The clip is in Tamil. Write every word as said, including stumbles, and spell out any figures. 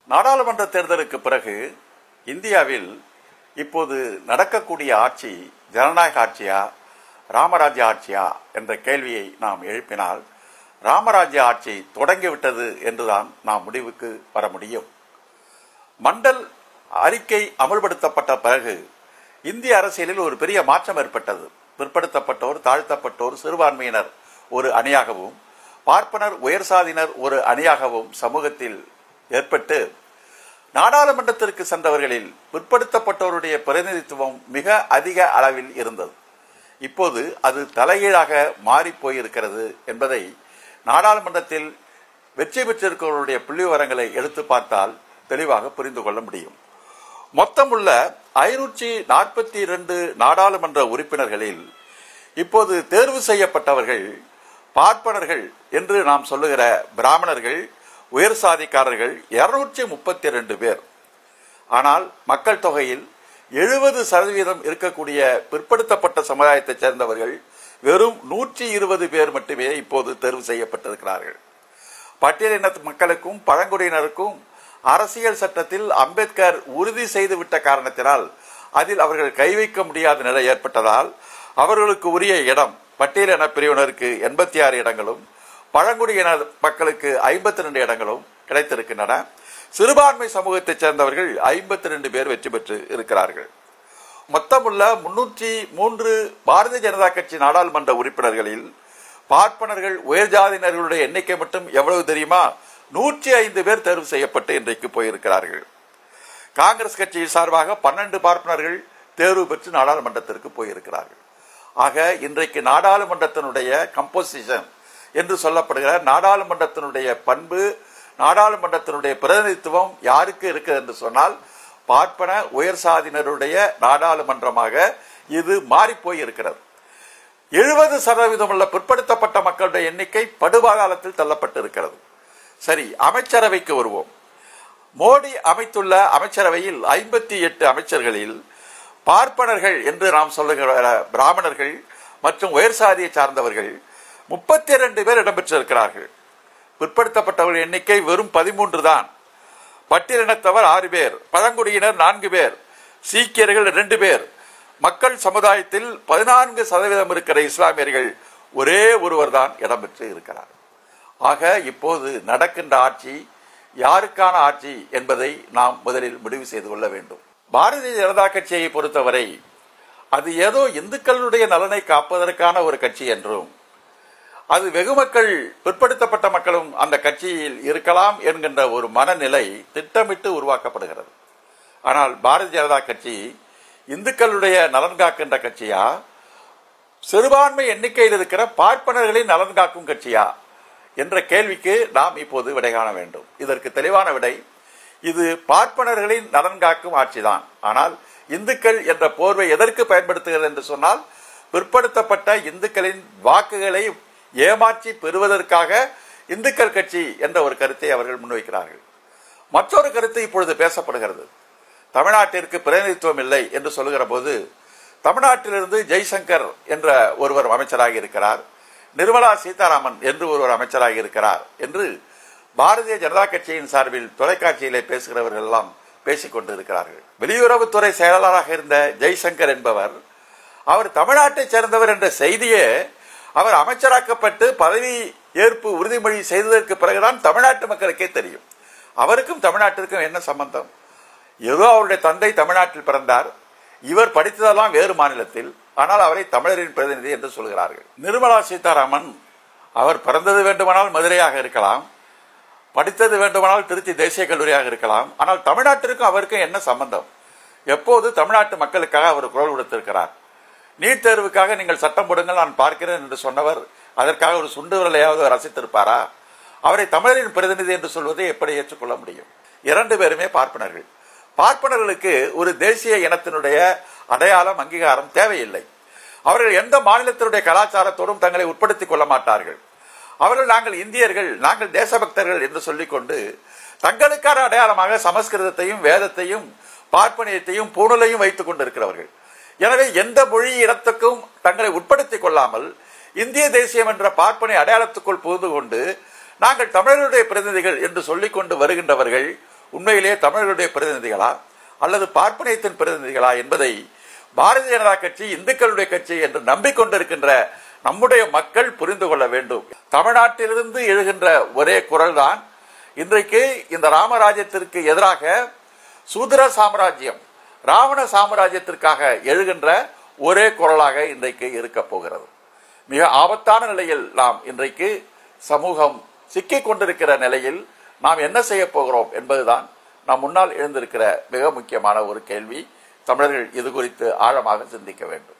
நாடாளுமன்ற தேர்தலுக்கு பிறகு இந்தியாவில் இப்போது நடக்கக்கூடிய ஆட்சி ஜனநாயக ஆட்சியா ராமராஜ்ய ஆட்சியா என்ற கேள்வியை நாம் எழுப்பினால் ராமராஜ்ய ஆட்சி தொடங்கிவிட்டது என்றுதான் நாம் முடிவுக்கு வர முடியும். மண்டல் அறிக்கை அமல்படுத்தப்பட்ட பிறகு இந்திய அரசியலில் ஒரு பெரிய மாற்றம் ஏற்பட்டது. பிற்படுத்தப்பட்டோர், தாழ்த்தப்பட்டோர், சிறுபான்மையினர் ஒரு அணியாகவும் பார்ப்பனர், உயர் சாதியினர் ஒரு அணியாகவும் சமூகத்தில் ஏற்பட்டு நாடாளுமன்றத்திற்கு சென்றவர்களில் பிற்படுத்தப்பட்டோருடைய பிரதிநிதித்துவம் மிக அதிக அளவில் இருந்தது. இப்போது அது தலைகீழாக மாறி போயிருக்கிறது என்பதை நாடாளுமன்றத்தில் வெற்றி பெற்றிருக்கிறவருடைய புள்ளி விவரங்களை எடுத்து பார்த்தால் தெளிவாக புரிந்து கொள்ள முடியும். மொத்தமுள்ள ஐநூற்றி நாற்பத்தி இரண்டு நாடாளுமன்ற உறுப்பினர்களில் இப்போது தேர்வு செய்யப்பட்டவர்கள் பார்ப்பனர்கள் என்று நாம் சொல்லுகிற பிராமணர்கள், உயர் சாதிக்காரர்கள் இருநூற்றி முப்பத்தி இரண்டு பேர். ஆனால் மக்கள் தொகையில் எழுபது சதவீதம் இருக்கக்கூடிய பிற்படுத்தப்பட்ட சமுதாயத்தைச் சேர்ந்தவர்கள் வெறும் நூற்றி இருபது பேர் மட்டுமே இப்போது தேர்வு செய்யப்பட்டிருக்கிறார்கள். பட்டியலின மக்களுக்கும் பழங்குடியினருக்கும் அரசியல் சட்டத்தில் அம்பேத்கர் உறுதி செய்துவிட்ட காரணத்தினால் அதில் அவர்கள் கை வைக்க முடியாத நிலை ஏற்பட்டதால் அவர்களுக்கு உரிய இடம் பட்டியலின பிரிவினருக்கு எண்பத்தி ஆறு இடங்களும் பழங்குடியின மக்களுக்கு ஐம்பத்தி ரெண்டு இடங்களும் கிடைத்திருக்கின்றன. சிறுபான்மை சமூகத்தைச் சேர்ந்தவர்கள் ஐம்பத்தி ரெண்டு பேர் வெற்றி பெற்று இருக்கிறார்கள். மொத்தமுள்ள முன்னூற்றி மூன்று பாரதிய ஜனதா கட்சி நாடாளுமன்ற உறுப்பினர்களில் பார்ப்பனர்கள், உயர் ஜாதியினர்களுடைய எண்ணிக்கை மட்டும் எவ்வளவு தெரியுமா? நூற்றி ஐந்து பேர் தேர்வு செய்யப்பட்டு இன்றைக்கு போயிருக்கிறார்கள். காங்கிரஸ் கட்சியின் சார்பாக பன்னெண்டு பார்ப்பனர்கள் தேர்வு பெற்று நாடாளுமன்றத்திற்கு போயிருக்கிறார்கள். ஆக இன்றைக்கு நாடாளுமன்றத்தினுடைய கம்போசிஷன் என்று சொல்லப்படுகிற நாடாளுமன்றத்தினுடைய பண்பு, நாடாளுமன்றத்தினுடைய பிரதிநிதித்துவம் யாருக்கு இருக்கிறது என்று சொன்னால் பார்ப்பன உயர் சாதியினருடைய நாடாளுமன்றமாக இது மாறி போய் இருக்கிறது. எழுபது சதவீதம் உள்ள பிற்படுத்தப்பட்ட மக்களுடைய எண்ணிக்கை படுபாதாளத்தில் தள்ளப்பட்டு இருக்கிறது. சரி, அமைச்சரவைக்கு வருவோம். மோடி அமைத்துள்ள அமைச்சரவையில் ஐம்பத்தி எட்டு அமைச்சர்களில் பார்ப்பனர்கள் என்று நாம் சொல்லுகிற பிராமணர்கள் மற்றும் உயர் சாதியை சார்ந்தவர்கள் முப்பத்தி இரண்டு பேர் இடம்பெற்றிருக்கிறார்கள். பிற்படுத்தப்பட்டவர்கள் எண்ணிக்கை வெறும் பதிமூன்று தான். பட்டியலினத்தவர் ஆறு பேர், பழங்குடியினர் நான்கு பேர், சீக்கியர்கள் இரண்டு பேர், மக்கள் சமுதாயத்தில் பதினான்கு சதவீதம் இருக்கிற இஸ்லாமியர்கள் ஒரே ஒருவர் தான் இடம்பெற்று இருக்கிறார். ஆக இப்போது நடக்கின்ற ஆட்சி யாருக்கான ஆட்சி என்பதை நாம் முதலில் முடிவு செய்து கொள்ள வேண்டும். பாரதிய ஜனதா கட்சியை பொறுத்தவரை அது ஏதோ இந்துக்களுடைய நலனை காப்பதற்கான ஒரு கட்சி என்றும் அது வெகு மக்கள், பிற்படுத்தப்பட்ட மக்களும் அந்த கட்சியில் இருக்கலாம் என்கின்ற ஒரு மனநிலை திட்டமிட்டு உருவாக்கப்படுகிறது. ஆனால் பாரதிய ஜனதா கட்சி இந்துக்களுடைய நலன் காக்கின்ற கட்சியா, சிறுபான்மை எண்ணிக்கையில் இருக்கிற பார்ப்பனர்களின் நலன் காக்கும் கட்சியா என்ற கேள்விக்கு நாம் இப்போது விடை காண வேண்டும். இதற்கு தெளிவான விடை, இது பார்ப்பனர்களின் நலன் காக்கும் ஆட்சிதான். ஆனால் இந்துக்கள் என்ற போர்வை எதற்கு பயன்படுத்துகிறது என்று சொன்னால் பிற்படுத்தப்பட்ட இந்துக்களின் வாக்குகளை ஏமாற்றி பெறுவதற்காக இந்துக்கள் கட்சி என்ற ஒரு கருத்தை அவர்கள் முன்வைக்கிறார்கள். மற்றொரு கருத்து இப்பொழுது பேசப்படுகிறது. தமிழ்நாட்டிற்கு பிரதிநிதித்துவம் இல்லை என்று சொல்லுகிற போது தமிழ்நாட்டிலிருந்து ஜெய்சங்கர் என்ற ஒருவர் அமைச்சராக இருக்கிறார், நிர்மலா சீதாராமன் என்று ஒருவர் அமைச்சராக இருக்கிறார் என்று பாரதிய ஜனதா கட்சியின் சார்பில் தொலைக்காட்சியிலே பேசுகிறவர்கள் எல்லாம் பேசிக் கொண்டிருக்கிறார்கள். வெளியுறவுத்துறை செயலாளராக இருந்த ஜெய்சங்கர் என்பவர், அவர் தமிழ்நாட்டை சேர்ந்தவர் என்ற செய்தியே அவர் அமைச்சராக்கப்பட்டு பதவி ஏற்பு உறுதிமொழி செய்ததற்கு பிறகுதான் தமிழ்நாட்டு மக்களுக்கே தெரியும். அவருக்கும் தமிழ்நாட்டிற்கும் என்ன சம்பந்தம்? ஏதோ அவருடைய தந்தை தமிழ்நாட்டில் பிறந்தார், இவர் படித்ததெல்லாம் வேறு மாநிலத்தில், ஆனால் அவரை தமிழரின் பிரதிநிதி என்று சொல்கிறார்கள். நிர்மலா சீதாராமன், அவர் பிறந்தது வேண்டுமானால் மதுரையாக இருக்கலாம், படித்தது வேண்டுமானால் திருச்சி தேசிய கல்லூரியாக இருக்கலாம், ஆனால் தமிழ்நாட்டிற்கும் அவருக்கும் என்ன சம்பந்தம்? எப்போது தமிழ்நாட்டு மக்களுக்காக அவர் குரல் கொடுத்திருக்கிறார். நீட் தேர்வுக்காக நீங்கள் சட்டம் போடுங்கள், நான் பார்க்கிறேன் என்று சொன்னவர் அதற்காக ஒரு சுண்டு விரலையாவது ரசித்திருப்பாரா? அவரை தமிழரின் பிரதிநிதி என்று சொல்வதை எப்படி ஏற்றுக்கொள்ள முடியும்? இரண்டு பேருமே பார்ப்பனர்கள். பார்ப்பனர்களுக்கு ஒரு தேசிய இனத்தினுடைய அடையாளம், அங்கீகாரம் தேவையில்லை. அவர்கள் எந்த மாநிலத்தினுடைய கலாச்சாரத்தோடும் தங்களை உட்படுத்திக் கொள்ள மாட்டார்கள். அவர்கள் நாங்கள் இந்தியர்கள், நாங்கள் தேசபக்தர்கள் என்று சொல்லிக்கொண்டு தங்களுக்கான அடையாளமாக சமஸ்கிருதத்தையும் வேதத்தையும் பார்ப்பனியத்தையும் பூணலையும் வைத்துக் கொண்டிருக்கிறவர்கள். எனவே எந்த மொழி இடத்துக்கும் தங்களை உட்படுத்திக் கொள்ளாமல் இந்திய தேசியம் என்ற பார்ப்பனை அடையாளத்துக்குள் புகுந்து கொண்டு நாங்கள் தமிழருடைய பிரதிநிதிகள் என்று சொல்லிக் கொண்டு வருகின்றவர்கள் உண்மையிலே தமிழர்களுடைய பிரதிநிதிகளா அல்லது பார்ப்பனியத்தின் பிரதிநிதிகளா என்பதை பாரதிய ஜனதா கட்சி இந்துக்களுடைய கட்சி என்று நம்பிக்கொண்டிருக்கின்ற நம்முடைய மக்கள் புரிந்து கொள்ள வேண்டும். தமிழ்நாட்டிலிருந்து எழுகின்ற ஒரே குரல் தான் இன்றைக்கு இந்த ராமராஜ்யத்திற்கு எதிராக சூத்திர சாம்ராஜ்யம் ராவண சாம்ராஜ்யத்திற்காக எழுகின்ற ஒரே குரலாக இன்றைக்கு இருக்க போகிறது. மிக ஆபத்தான நிலையில் நாம் இன்றைக்கு சமூகம் சிக்கிக் கொண்டிருக்கிற நிலையில் நாம் என்ன செய்ய போகிறோம் என்பதுதான் நம் முன்னால் எழுந்திருக்கிற மிக முக்கியமான ஒரு கேள்வி. தமிழர்கள் இது குறித்து ஆழமாக சிந்திக்க வேண்டும்.